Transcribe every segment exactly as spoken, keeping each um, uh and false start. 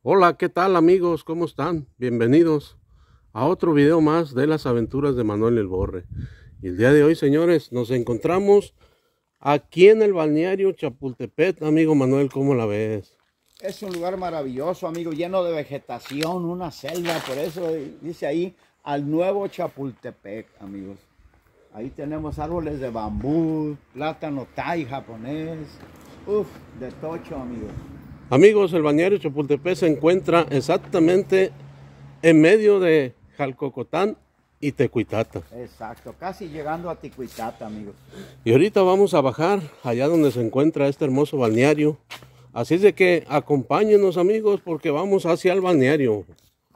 Hola, ¿qué tal amigos? ¿Cómo están? Bienvenidos a otro video más de las aventuras de Manuel el Borre. Y el día de hoy, señores, nos encontramos aquí en el balneario Chapultepec. Amigo Manuel, ¿cómo la ves? Es un lugar maravilloso, amigo, lleno de vegetación, una selva, por eso dice ahí, al nuevo Chapultepec, amigos. Ahí tenemos árboles de bambú, plátano thai japonés, uff, de tocho, amigos. Amigos, el balneario Chapultepec se encuentra exactamente en medio de Jalcocotán y Tecuitata. Exacto, casi llegando a Tecuitata, amigos. Y ahorita vamos a bajar allá donde se encuentra este hermoso balneario. Así es de que acompáñenos, amigos, porque vamos hacia el balneario.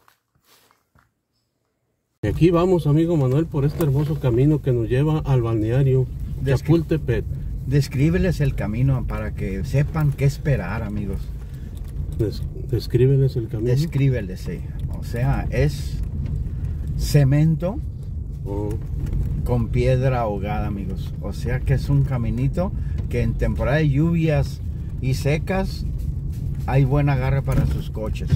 Y aquí vamos, amigo Manuel, por este hermoso camino que nos lleva al balneario Descri- Chapultepec. Descríbeles el camino para que sepan qué esperar, amigos. Des descríbeles el camino. Descríbeles, sí. O sea, es cemento Oh, con piedra ahogada, amigos. O sea que es un caminito que en temporada de lluvias y secas hay buen agarre para sus coches.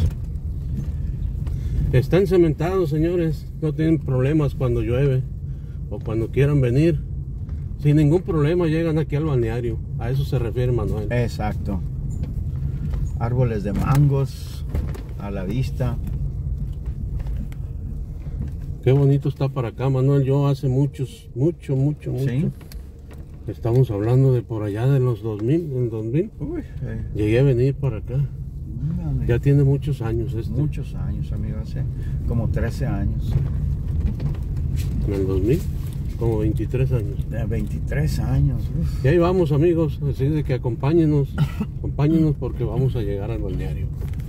están cementados, señores. No tienen problemas cuando llueve o cuando quieran venir. Sin ningún problema llegan aquí al balneario. A eso se refiere Manuel. Exacto. Árboles de mangos a la vista. Qué bonito está para acá, Manuel. Yo hace muchos, mucho, mucho, mucho. Sí. Estamos hablando de por allá de los dos mil, en dos mil. Uy, eh, Llegué a venir para acá. ándale. Ya tiene muchos años este. Muchos años, amigo, hace como trece años. En el dos mil, como veintitrés años. De veintitrés años. Uf. Y ahí vamos, amigos. Así de que acompáñenos. Acompáñenos porque vamos a llegar al balneario.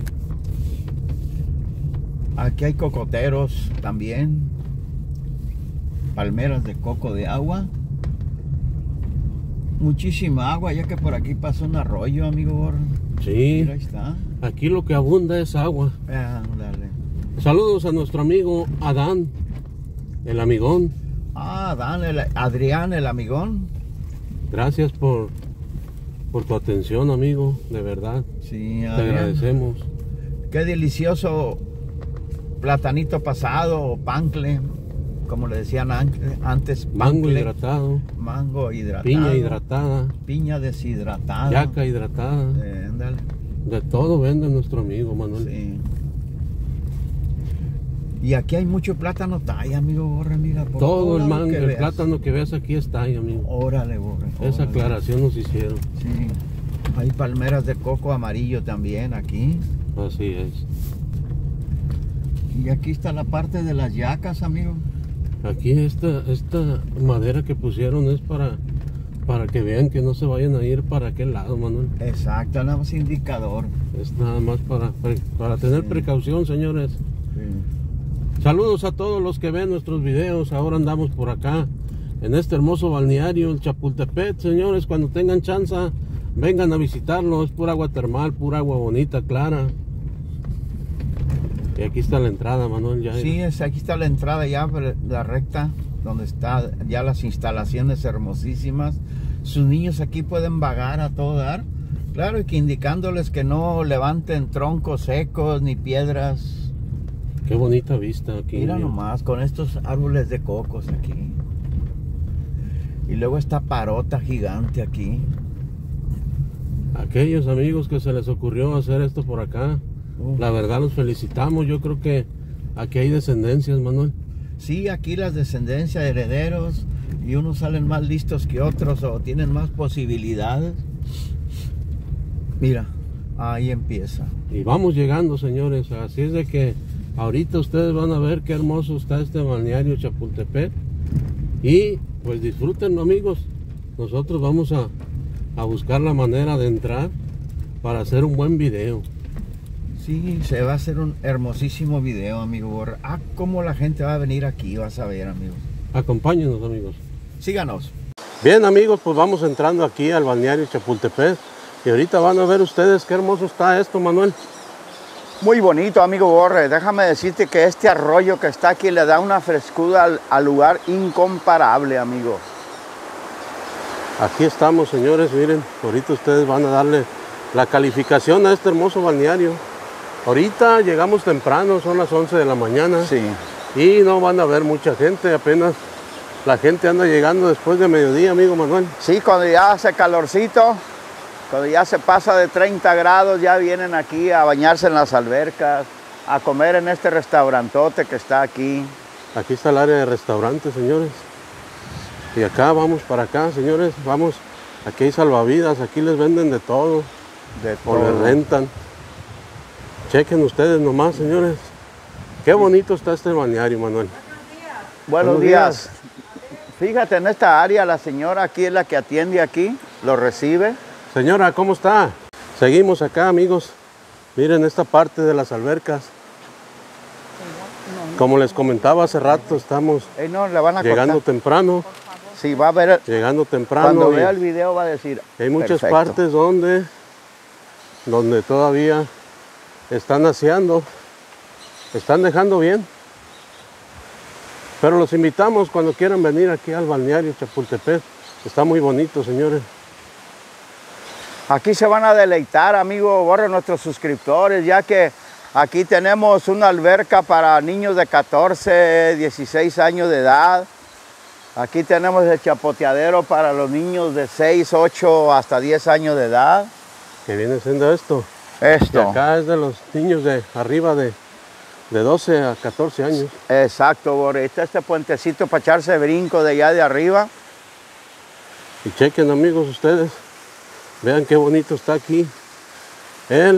Aquí hay cocoteros también. Palmeras de coco de agua. Muchísima agua, ya que por aquí pasa un arroyo, amigo Borre. Sí, Mira, ahí está. aquí lo que abunda es agua. Ándale. Saludos a nuestro amigo Adán, el amigón. Ah, Adán, el, Adrián, el amigón. Gracias por, por tu atención, amigo, de verdad. Sí, Te Adrián. agradecemos. Qué delicioso platanito pasado o pancle, como le decían an- antes. Mango pancle, hidratado, Mango hidratado. piña hidratada, Piña deshidratada. yaca hidratada. Eh, ándale. De todo vende nuestro amigo Manuel. Sí. Y aquí hay mucho plátano thai, amigo Borre, mira. Por Todo el, lado mango, que el veas. plátano que veas aquí está ahí, amigo. Órale, Borre. Esa órale. aclaración nos hicieron. Sí. Hay palmeras de coco amarillo también aquí. Así es. Y aquí está la parte de las yacas, amigo. Aquí esta, esta madera que pusieron es para, para que vean que no se vayan a ir para aquel lado, Manuel. Exacto, nada más indicador. Es nada más para, para tener Sí. precaución, señores. Sí. Saludos a todos los que ven nuestros videos. Ahora andamos por acá en este hermoso balneario, el Chapultepec. Señores, cuando tengan chance, vengan a visitarlo. Es pura agua termal, pura agua bonita, clara. Y aquí está la entrada, Manuel. Ya Sí, es, aquí está la entrada ya, pero la recta, donde está ya las instalaciones hermosísimas. Sus niños aquí pueden vagar a todo dar. Claro, y que indicándoles que no levanten troncos secos ni piedras. Qué bonita vista aquí. Mira amigo. nomás, con estos árboles de cocos aquí. Y luego esta parota gigante aquí. Aquellos amigos que se les ocurrió hacer esto por acá, Uf. la verdad los felicitamos. Yo creo que aquí hay descendencias, Manuel. Sí, aquí las descendencias, herederos, y unos salen más listos que otros o tienen más posibilidades. Mira, ahí empieza. Y vamos llegando, señores. Así es de que ahorita ustedes van a ver qué hermoso está este balneario Chapultepec. Y pues disfrútenlo, amigos. Nosotros vamos a, a buscar la manera de entrar para hacer un buen video. Sí, se va a hacer un hermosísimo video, amigo Borre. Ah, cómo la gente va a venir aquí, vas a ver, amigos. Acompáñenos, amigos. Síganos. Bien, amigos, pues vamos entrando aquí al balneario Chapultepec. Y ahorita van a ver ustedes qué hermoso está esto, Manuel. Muy bonito, amigo Borre. Déjame decirte que este arroyo que está aquí le da una frescura al, al lugar incomparable, amigo. Aquí estamos, señores, miren, ahorita ustedes van a darle la calificación a este hermoso balneario. Ahorita llegamos temprano, son las once de la mañana. Sí. Y no van a ver mucha gente, apenas la gente anda llegando después de mediodía, amigo Manuel. Sí, cuando ya hace calorcito, cuando ya se pasa de treinta grados, ya vienen aquí a bañarse en las albercas, a comer en este restaurantote que está aquí. Aquí está el área de restaurantes, señores. Y acá vamos para acá, señores, vamos. Aquí hay salvavidas, aquí les venden de todo. De O les rentan. Chequen ustedes nomás, señores. Qué bonito está este balneario, Manuel. Buenos, Buenos días. días. Fíjate, en esta área la señora aquí es la que atiende aquí, lo recibe. Señora, ¿cómo está? Seguimos acá, amigos. Miren esta parte de las albercas. Como les comentaba hace rato, estamos Eh, no, le van a llegando cortar. temprano. Sí, va a ver. Llegando temprano. Cuando y vea el video va a decir. hay muchas perfecto. partes donde, donde todavía están aseando, están dejando bien. Pero los invitamos cuando quieran venir aquí al balneario Chapultepec. Está muy bonito, señores. Aquí se van a deleitar, amigo Borre, nuestros suscriptores, ya que aquí tenemos una alberca para niños de catorce, dieciséis años de edad. Aquí tenemos el chapoteadero para los niños de seis, ocho hasta diez años de edad. ¿Qué viene siendo esto? Y Esto. acá es de los niños de arriba de, de doce a catorce años. Exacto, Borre. Está este puentecito para echarse brinco de allá de arriba. Y chequen, amigos, ustedes. Vean qué bonito está aquí. El,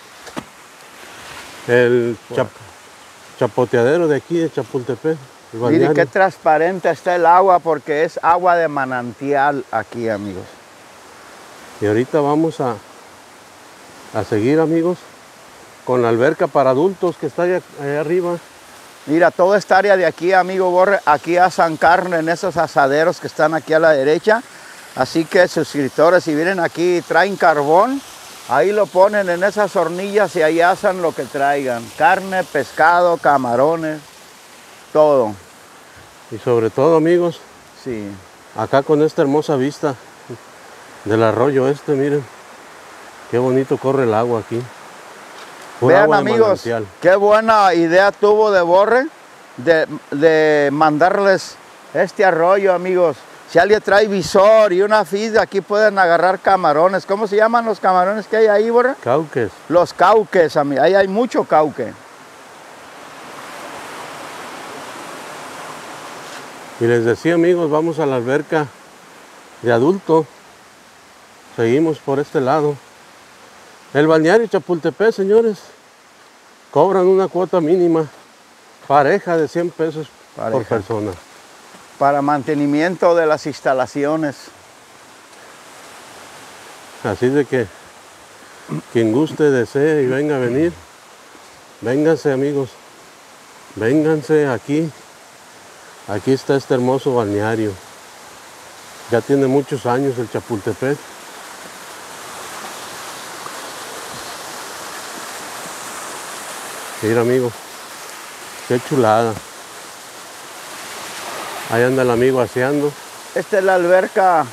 el chap- chapoteadero de aquí de Chapultepec. El Mire balneario. qué transparente está el agua porque es agua de manantial aquí, amigos. Y ahorita vamos a, a seguir, amigos, con la alberca para adultos que está allá, allá arriba. Mira, toda esta área de aquí, amigo Borre, aquí asan carne en esos asaderos que están aquí a la derecha. Así que suscriptores, si vienen aquí y traen carbón, ahí lo ponen en esas hornillas y ahí asan lo que traigan. Carne, pescado, camarones, todo. Y sobre todo, amigos, Sí. acá con esta hermosa vista del arroyo este, miren. Qué bonito corre el agua aquí. Pura Vean, agua de amigos, manantial. qué buena idea tuvo de Borre de, de mandarles este arroyo, amigos. Si alguien trae visor y una feed, aquí pueden agarrar camarones. ¿Cómo se llaman los camarones que hay ahí, Borre? Cauques. Los cauques, amigos. Ahí hay mucho cauque. Y les decía, amigos, vamos a la alberca de adulto. Seguimos por este lado. El balneario Chapultepec, señores, cobran una cuota mínima pareja de cien pesos por Pareja. persona. Para mantenimiento de las instalaciones. Así de que quien guste, desee y venga a venir, vénganse, amigos, vénganse aquí. Aquí está este hermoso balneario. Ya tiene muchos años el Chapultepec. Mira, amigos, qué chulada. Ahí anda el amigo aseando. Esta es la alberca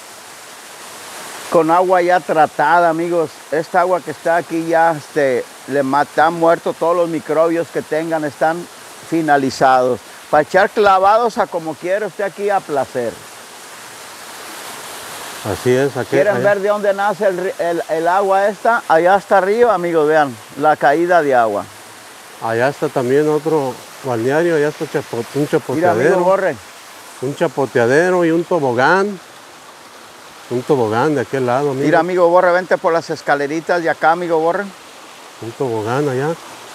con agua ya tratada, amigos. Esta agua que está aquí ya este, le matan muerto todos los microbios que tengan, están finalizados. Para echar clavados a como quiera usted aquí a placer. Así es. Aquí, ¿Quieren ahí- ver de dónde nace el, ri- el- el agua esta? Allá hasta arriba, amigos, vean, la caída de agua. Allá está también otro balneario, allá está chapo- un Mira, amigo chapoteadero. Borre, Un chapoteadero y un tobogán. Un tobogán de aquel lado, amigo. mira, amigo Borre, vente por las escaleritas de acá, amigo Borre. Un tobogán allá.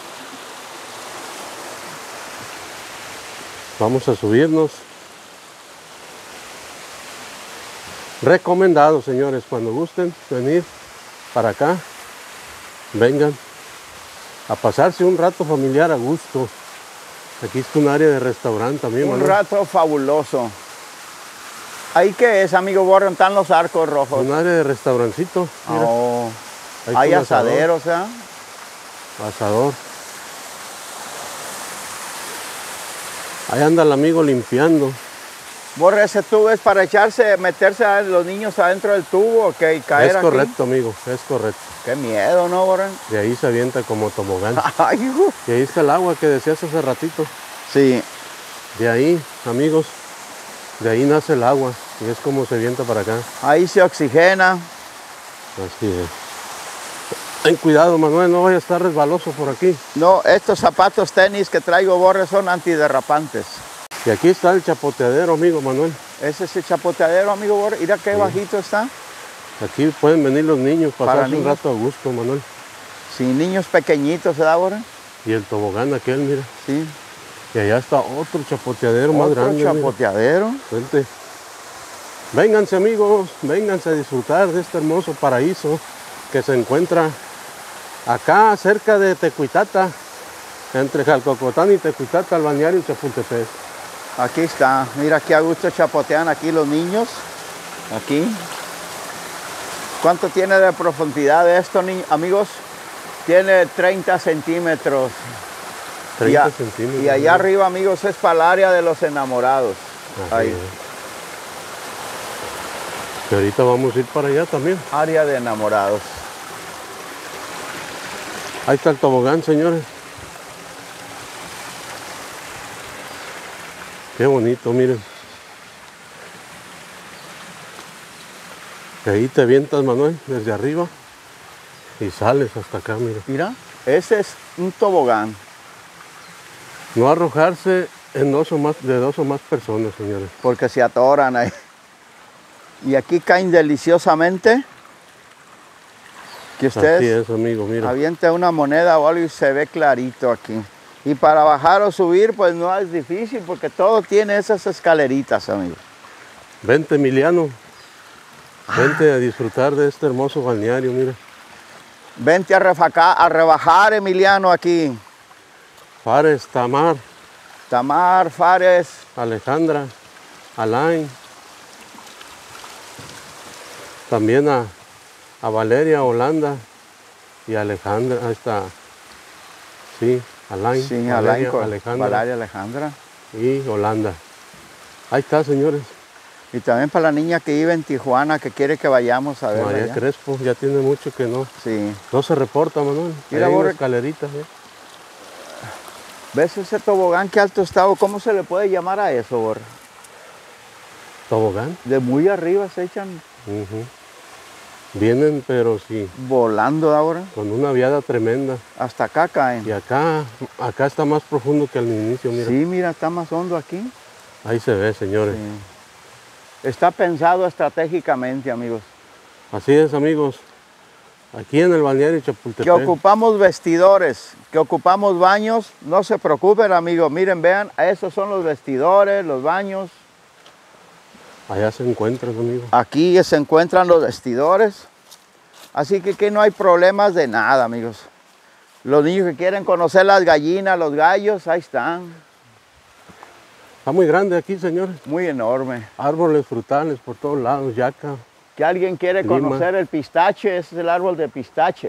Vamos a subirnos. Recomendado, señores, cuando gusten venir para acá, vengan a pasarse un rato familiar a gusto. Aquí está un área de restaurante también, Un Manuel. rato fabuloso. ¿Ahí qué es, amigo Borre? ¿Dónde están los arcos rojos? Un área de restaurancito. Mira, Oh, ahí hay está un asador. asaderos, ¿eh? Asador. Ahí anda el amigo limpiando. Borre, ese tubo es para echarse, meterse a los niños adentro del tubo, ¿ok? Y caer Es aquí. correcto, amigo, es correcto. Qué miedo, ¿no, Borre? De ahí se avienta como tobogán. Ay, hijo. Y ahí está el agua que decías hace ratito. Sí. De ahí, amigos, de ahí nace el agua y es como se avienta para acá. Ahí se oxigena. Así es. Ten cuidado, Manuel, no vaya a estar resbaloso por aquí. No, estos zapatos tenis que traigo, Borre, son antiderrapantes. Y aquí está el chapoteadero, amigo Manuel. Ese es el chapoteadero, amigo Borre. Mira qué Sí. bajito está. Aquí pueden venir los niños, Para pasarse un niños. rato a gusto, Manuel. Sí, niños pequeñitos, ¿verdad, Borre? Y el tobogán aquel, mira. Sí. Y allá está otro chapoteadero más Otro grande. mira. chapoteadero. Vente. Vénganse, amigos, vénganse a disfrutar de este hermoso paraíso que se encuentra acá cerca de Tecuitata, entre Jalcocotán y Tecuitata, el balneario Chapultepec. Aquí está. Mira qué a gusto chapotean aquí los niños. Aquí. ¿Cuánto tiene de profundidad esto, ni- amigos? Tiene treinta centímetros. Y, treinta a- centímetros. y allá ¿no? arriba, amigos, es para el área de los enamorados. Así Ahí. es. Que ahorita vamos a ir para allá también. Área de enamorados. Ahí está el tobogán, señores. Qué bonito, miren. Que ahí te avientas, Manuel, desde arriba y sales hasta acá, mira. Mira, ese es un tobogán. No arrojarse en dos o más, de dos o más personas, señores. Porque se atoran ahí. Y aquí caen deliciosamente. Que Así ustedes es, amigo, mira. avienten una moneda o algo y se ve clarito aquí. Y para bajar o subir, pues no es difícil porque todo tiene esas escaleritas, amigos. Vente, Emiliano. Vente a disfrutar de este hermoso balneario, mira. Vente a, refaca- a rebajar, Emiliano, aquí. Fares, Tamar, Tamar, Fares, Alejandra, Alain. También a, a Valeria, Holanda y Alejandra. Ahí está. Sí, Alain, sí, Valeria, Alain, con- Alejandra Valeria Alejandra. y Holanda. Ahí está, señores. Y también para la niña que vive en Tijuana, que quiere que vayamos a ver. María Crespo, ya tiene mucho que no, Sí. no se reporta, Manuel. Mira, Ahí hay Borre. una escalerita, ¿eh? ¿Ves ese tobogán que alto está? ¿O ¿Cómo se le puede llamar a eso, Borre? Tobogán. De muy arriba se echan Ujú. Vienen, pero sí, volando ahora. con una viada tremenda. Hasta acá caen. Y acá, acá está más profundo que al inicio, mira. Sí, mira, está más hondo aquí. Ahí se ve, señores. Sí. Está pensado estratégicamente, amigos. Así es, amigos. Aquí en el balneario Que Chapultepec. ocupamos vestidores, que ocupamos baños, no se preocupen, amigos. Miren, vean, esos son los vestidores, los baños. Allá se encuentran, amigos. Aquí se encuentran los vestidores. Así que aquí no hay problemas de nada, amigos. Los niños que quieren conocer las gallinas, los gallos, ahí están. Está muy grande aquí, señores. Muy enorme. Árboles frutales por todos lados, yaca. Que alguien quiere Lima. conocer el pistache, ese es el árbol de pistache.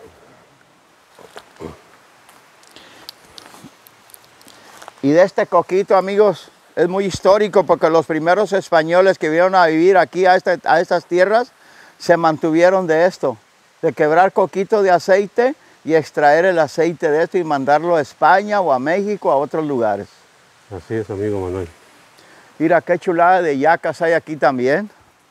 Y de este coquito, amigos, es muy histórico porque los primeros españoles que vinieron a vivir aquí a, este- a estas tierras se mantuvieron de esto, de quebrar coquito de aceite y extraer el aceite de esto y mandarlo a España o a México, a otros lugares. Así es, amigo Manuel. Mira qué chulada de yacas hay aquí también.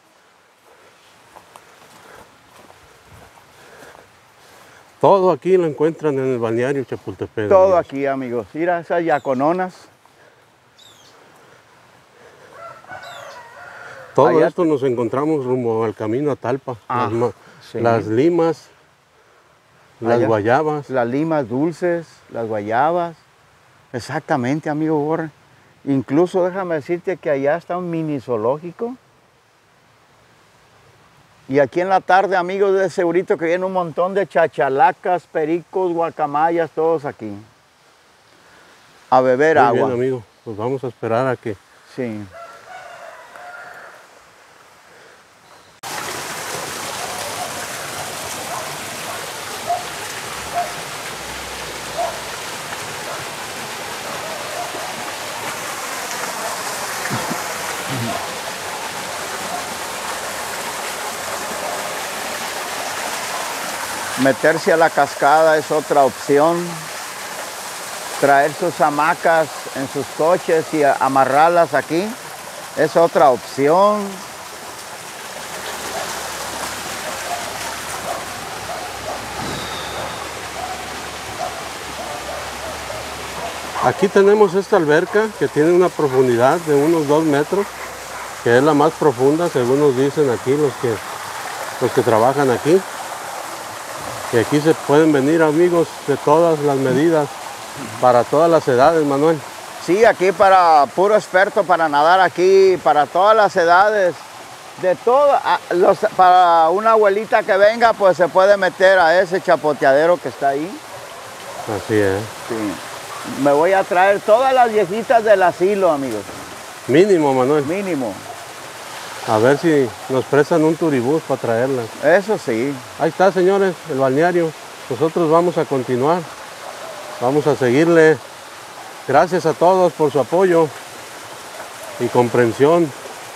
Todo aquí lo encuentran en el balneario Chapultepec. Todo amigos. aquí, amigos. Mira esas yacononas. Todo Allá- esto nos encontramos rumbo al camino a Talpa. Ah, las, ma- sí. las limas, las Allá. guayabas. Las limas dulces, las guayabas. Exactamente, amigo Borre. Incluso déjame decirte que allá está un mini zoológico. Y aquí en la tarde, amigos, de segurito que viene un montón de chachalacas, pericos, guacamayas, todos aquí. A beber Muy agua. bien, amigo. Pues vamos a esperar a que Sí. Meterse a la cascada es otra opción. Traer sus hamacas en sus coches y amarrarlas aquí es otra opción. Aquí tenemos esta alberca que tiene una profundidad de unos dos metros, que es la más profunda, según nos dicen aquí los que, los que trabajan aquí. Y aquí se pueden venir amigos de todas las medidas, para todas las edades, Manuel. Sí, aquí para puro experto para nadar aquí, para todas las edades, de todo, los, para una abuelita que venga, pues se puede meter a ese chapoteadero que está ahí. Así es. Sí. Me voy a traer todas las viejitas del asilo, amigos. Mínimo, Manuel. Mínimo. A ver si nos prestan un turibús para traerlas. Eso sí. Ahí está, señores, el balneario. Nosotros vamos a continuar. Vamos a seguirle. Gracias a todos por su apoyo y comprensión.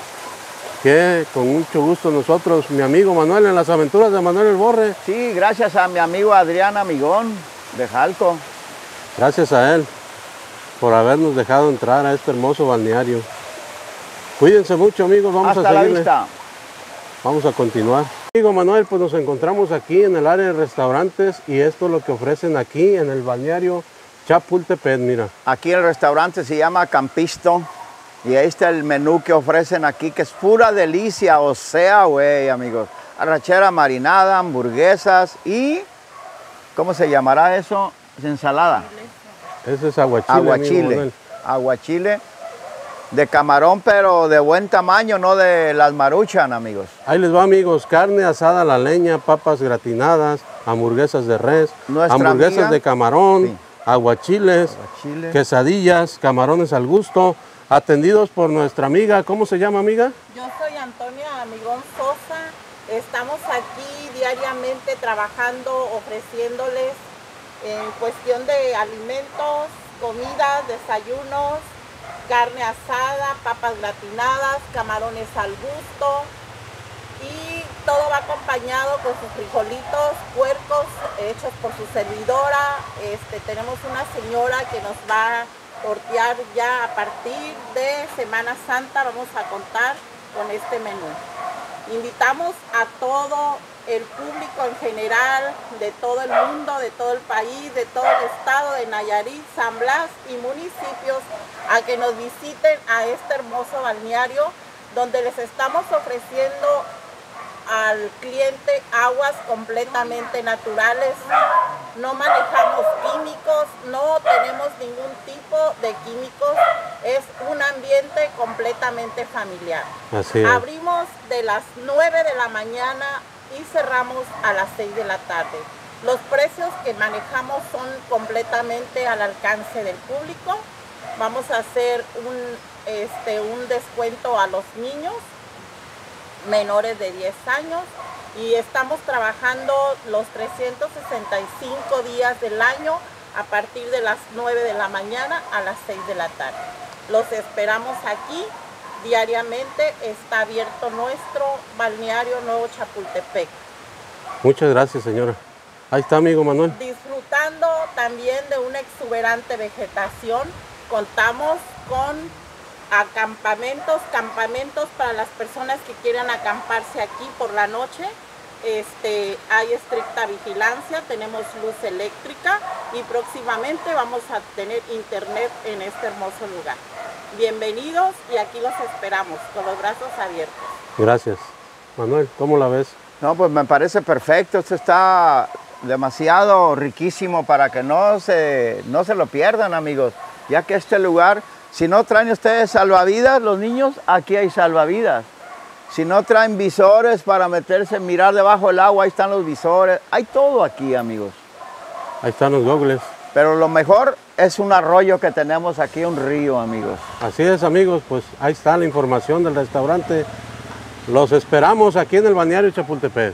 Que con mucho gusto nosotros, mi amigo Manuel, en las aventuras de Manuel el Borre. Sí, gracias a mi amigo Adrián Amigón de Jalco. Gracias a él por habernos dejado entrar a este hermoso balneario. Cuídense mucho, amigos. Vamos Hasta a la seguirle. vista. Vamos a continuar. Amigo Manuel, pues nos encontramos aquí en el área de restaurantes y esto es lo que ofrecen aquí en el balneario Chapultepec, mira. Aquí el restaurante se llama Campisto y ahí está el menú que ofrecen aquí, que es pura delicia, o sea, güey, amigos. Arrachera marinada, hamburguesas y, ¿cómo se llamará eso? Ensalada. Ese es aguachile. Aguachile. Aguachile de camarón, pero de buen tamaño, no de las Maruchan, amigos. Ahí les va, amigos. Carne asada a la leña, papas gratinadas, hamburguesas de res, Nuestra hamburguesas amiga, de camarón, sí. aguachiles, Aguachile. quesadillas, camarones al gusto, atendidos por nuestra amiga. ¿Cómo se llama, amiga? Yo soy Antonia Amigón Sosa. Estamos aquí diariamente trabajando, ofreciéndoles en cuestión de alimentos, comidas, desayunos, carne asada, papas gratinadas, camarones al gusto y todo va acompañado con sus frijolitos, puercos hechos por su servidora. Este, tenemos una señora que nos va a tortear ya a partir de Semana Santa. Vamos a contar con este menú. Invitamos a todo el público en general, de todo el mundo, de todo el país, de todo el estado de Nayarit, San Blas y municipios, a que nos visiten a este hermoso balneario, donde les estamos ofreciendo al cliente aguas completamente naturales. No manejamos químicos, no tenemos ningún tipo de químicos, es un ambiente completamente familiar. Así es. Abrimos de las nueve de la mañana y cerramos a las seis de la tarde. Los precios que manejamos son completamente al alcance del público. Vamos a hacer un, este, un descuento a los niños menores de diez años y estamos trabajando los trescientos sesenta y cinco días del año a partir de las nueve de la mañana a las seis de la tarde. Los esperamos aquí diariamente. Está abierto nuestro balneario Nuevo Chapultepec. Muchas gracias, señora. Ahí está, amigo Manuel. Disfrutando también de una exuberante vegetación. Contamos con acampamentos, campamentos para las personas que quieran acamparse aquí por la noche. Este, hay estricta vigilancia, tenemos luz eléctrica y próximamente vamos a tener internet en este hermoso lugar. Bienvenidos y aquí los esperamos con los brazos abiertos. Gracias. Manuel, ¿cómo la ves? No, pues me parece perfecto. Esto está demasiado riquísimo para que no se, no se lo pierdan, amigos. Ya que este lugar, si no traen ustedes salvavidas, los niños, aquí hay salvavidas. Si no traen visores para meterse, mirar debajo del agua, ahí están los visores. Hay todo aquí, amigos. Ahí están los gogles. Pero lo mejor es un arroyo que tenemos aquí, un río, amigos. Así es, amigos, pues ahí está la información del restaurante. Los esperamos aquí en el balneario Chapultepec.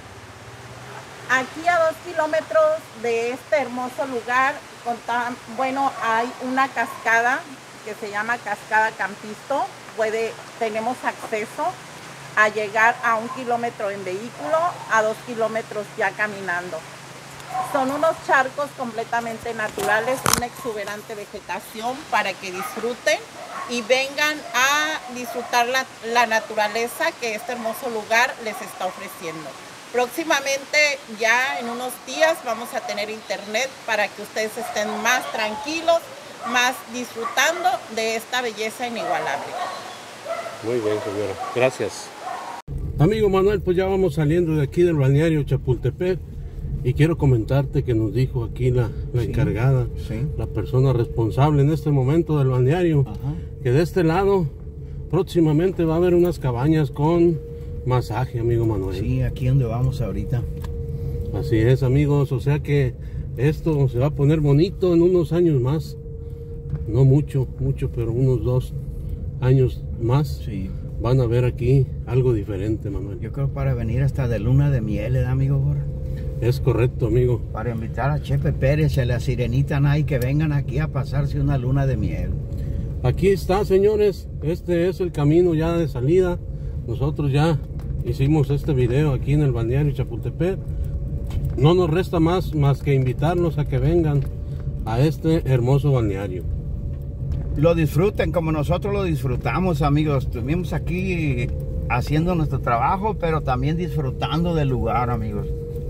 Aquí a dos kilómetros de este hermoso lugar, bueno, hay una cascada que se llama Cascada Campisto. Puede, tenemos acceso a llegar a un kilómetro en vehículo, a dos kilómetros ya caminando. Son unos charcos completamente naturales, una exuberante vegetación para que disfruten y vengan a disfrutar la, la naturaleza que este hermoso lugar les está ofreciendo. Próximamente, ya en unos días, vamos a tener internet para que ustedes estén más tranquilos, más disfrutando de esta belleza inigualable. Muy bien, señora. Gracias. Amigo Manuel, pues ya vamos saliendo de aquí del balneario Chapultepec y quiero comentarte que nos dijo aquí la, la sí, encargada, sí. la persona responsable en este momento del balneario, Ajá. que de este lado próximamente va a haber unas cabañas con masaje, amigo Manuel. Sí, aquí donde vamos ahorita. Así es, amigos, o sea que esto se va a poner bonito en unos años más. No mucho, mucho, pero unos dos años más. Sí. Van a ver aquí algo diferente, Manuel. Yo creo para venir hasta de luna de miel, ¿eh, amigo? Es correcto, amigo. Para invitar a Chepe Pérez y a la Sirenita Nay que vengan aquí a pasarse una luna de miel. Aquí está, señores. Este es el camino ya de salida. Nosotros ya hicimos este video aquí en el balneario Chapultepec. No nos resta más, más que invitarlos a que vengan a este hermoso balneario. Lo disfruten como nosotros lo disfrutamos, amigos. Estuvimos aquí haciendo nuestro trabajo, pero también disfrutando del lugar, amigos.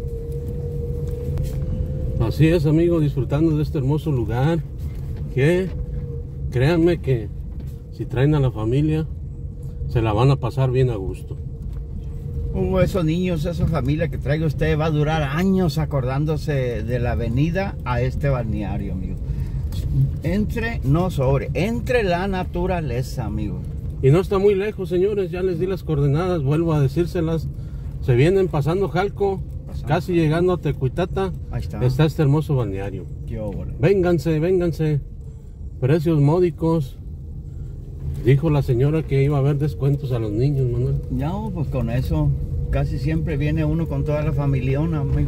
Así es, amigos, disfrutando de este hermoso lugar que, créanme que si traen a la familia, se la van a pasar bien a gusto. Uh, esos niños, esa familia que traiga usted va a durar años acordándose de la venida a este balneario, amigos. Entre, no sobre, entre la naturaleza, amigos. Y no está muy lejos, señores, ya les di las coordenadas, vuelvo a decírselas. Se vienen pasando Jalco, pasando. Casi llegando a Tecuitata. Ahí está. Está este hermoso balneario. Qué óvole. Vénganse, vénganse. Precios módicos. Dijo la señora que iba a haber descuentos a los niños, Manuel. Ya, pues con eso casi siempre viene uno con toda la familiona, amigo.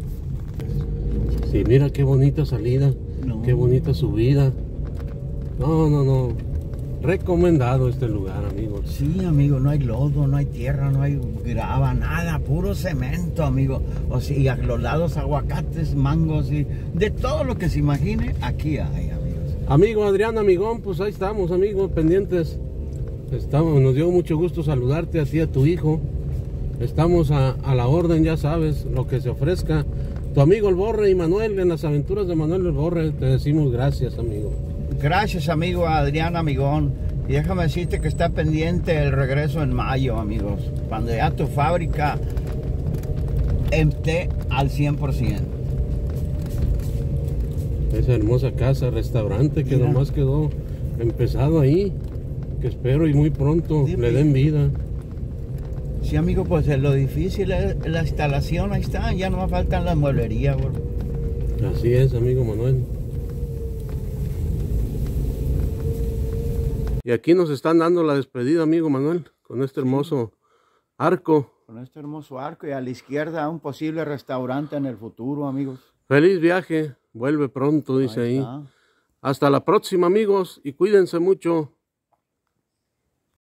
Sí, mira qué bonita salida. No. Qué bonita subida. No, no, no. Recomendado este lugar, amigos. Sí, amigo, no hay lodo, no hay tierra, no hay grava, nada, puro cemento, amigo. O sea, y a los lados aguacates, mangos y de todo lo que se imagine, aquí hay, amigos. Amigo Adrián, amigón, pues ahí estamos, amigos, pendientes. Estamos, nos dio mucho gusto saludarte a ti y a tu hijo. Estamos a, a la orden, ya sabes, lo que se ofrezca. Tu amigo el Borre y Manuel, en las aventuras de Manuel el Borre, te decimos gracias, amigo. Gracias, amigo Adrián Amigón. Y déjame decirte que está pendiente el regreso en mayo, amigos. Cuando ya tu fábrica esté al cien por ciento. Esa hermosa casa, restaurante que Mira. nomás quedó empezado ahí. Que espero y muy pronto sí, le den vida. Sí, amigo, pues lo difícil es la instalación, ahí está, ya no me faltan las mueblerías, bro. Así es, amigo Manuel. Y aquí nos están dando la despedida, amigo Manuel, con este hermoso arco. Con este hermoso arco y a la izquierda un posible restaurante en el futuro, amigos. Feliz viaje, vuelve pronto, dice ahí. ahí. Hasta la próxima, amigos, y cuídense mucho.